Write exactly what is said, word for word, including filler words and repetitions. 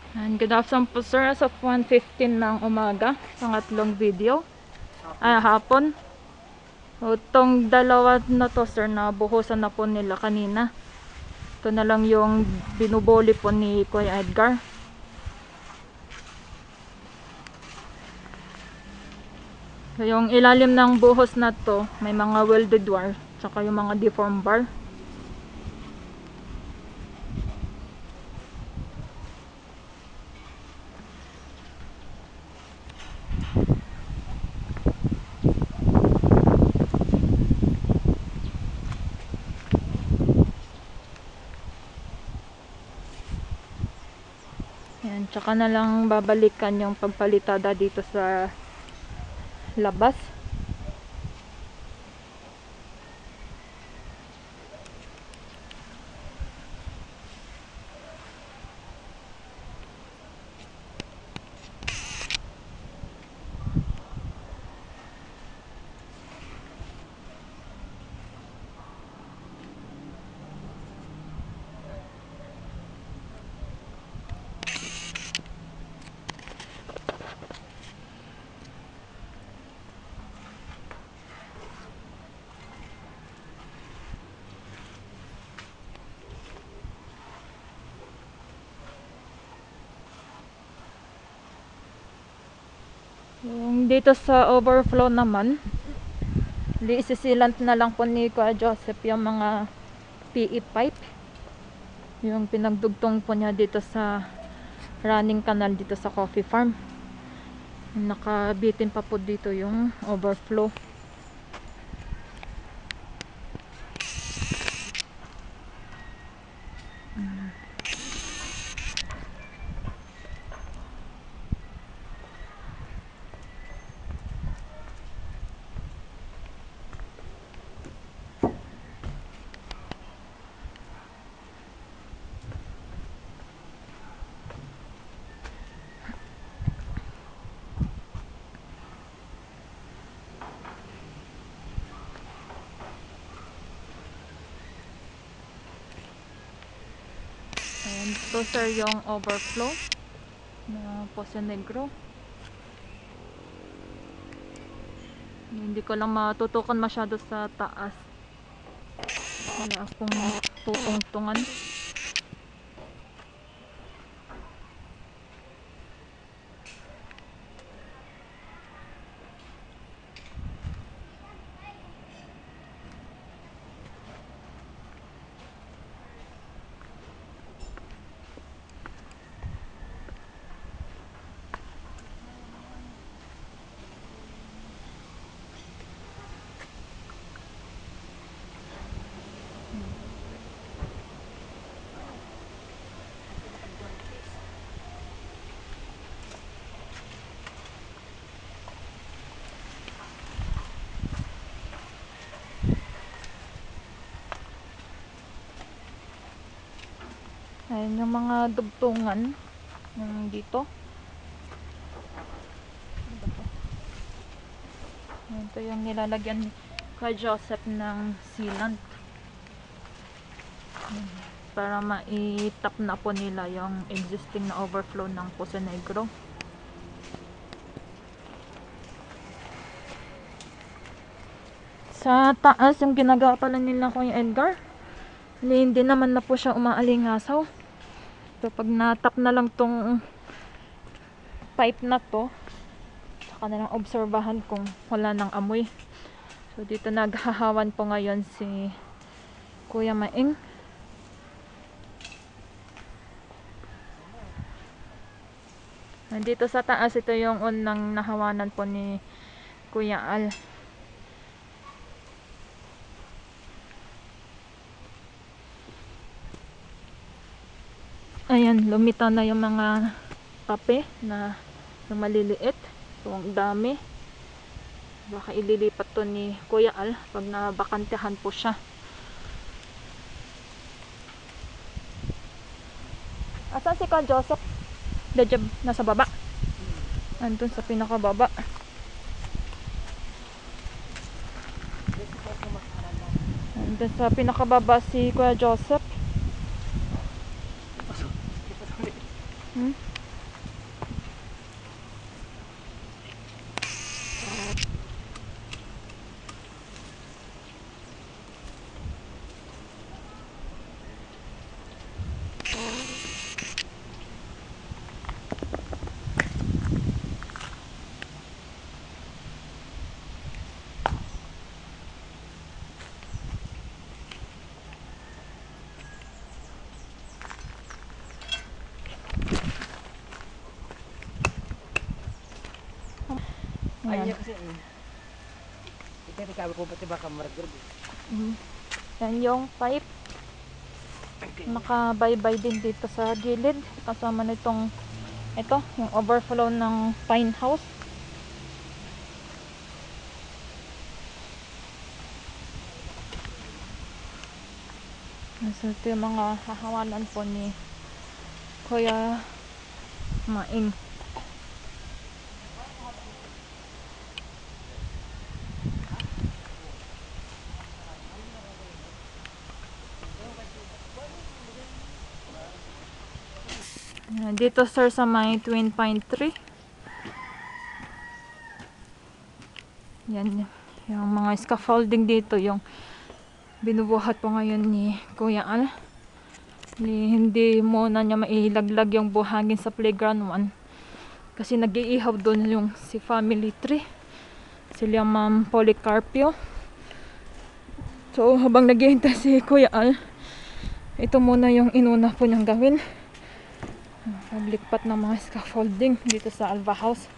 And good afternoon po sir, as of one fifteen ng umaga, pangatlong video, ah hapon. O, tong dalawa na to sir, na buhusan na po nila kanina. Ito na lang yung binuboli po ni Kuya Edgar. So, yung ilalim ng buhos na to, may mga welded wire, tsaka yung mga deform bar. Yan, tsaka na lang babalikan yung pagpalitada dito sa labas. Yung dito sa overflow naman, isisilant na lang po ni Kuya Joseph yung mga P E pipe, yung pinagdugtong po niya dito sa running canal dito sa coffee farm. Nakabitin pa po dito yung overflow. And ito sir yung overflow na Poso Negro. Hindi ko lang matutukan masyado sa taas, wala akong tutungtungan. Ayan yung mga dugtungan yung dito. Ito yung nilalagyan kay Joseph ng sealant para maitap na po nila yung existing na overflow ng Poso Negro. Sa taas yung ginagawa pala nila Kuya Edgar, hindi naman na po siya umaalingasaw. So pag natap na lang tong pipe na to, saka na lang obserbahan kung wala nang amoy. So dito naghahawan po ngayon si Kuya Maing. Nandito sa taas, ito yung unang nahawanan po ni Kuya Al. Ayan, lumitaw na yung mga pape na, na maliliit. So, ang dami. Baka ililipat to ni Kuya Al pag nabakantehan po siya. Asan si Kuya Joseph? Dajab, nasa baba. Andun sa pinakababa. Andun sa pinakababa si Kuya Joseph. Hmm? Ayan. Ay, kasi ano. Ito yung kami po pati baka maragod. Mm. Yan yung pipe. Nakabaybay din dito sa gilid. Kasama nitong ito, yung overflow ng pine house. So, ito yung mga hahawalan po ni Kuya Maing. Ayan, dito sir sa may Twin Pine Tree. Yan yung mga scaffolding dito, yung binubuhat po ngayon ni Kuya Al. Hindi, hindi muna niya mailaglag yung buhangin sa playground one kasi nag-iihaw doon yung si family tree, sila Ma'am Policarpio. So habang naghihintay si Kuya Al, ito muna yung inuna po niyang gawin, paglikpat ng mga scaffolding dito sa Alva House.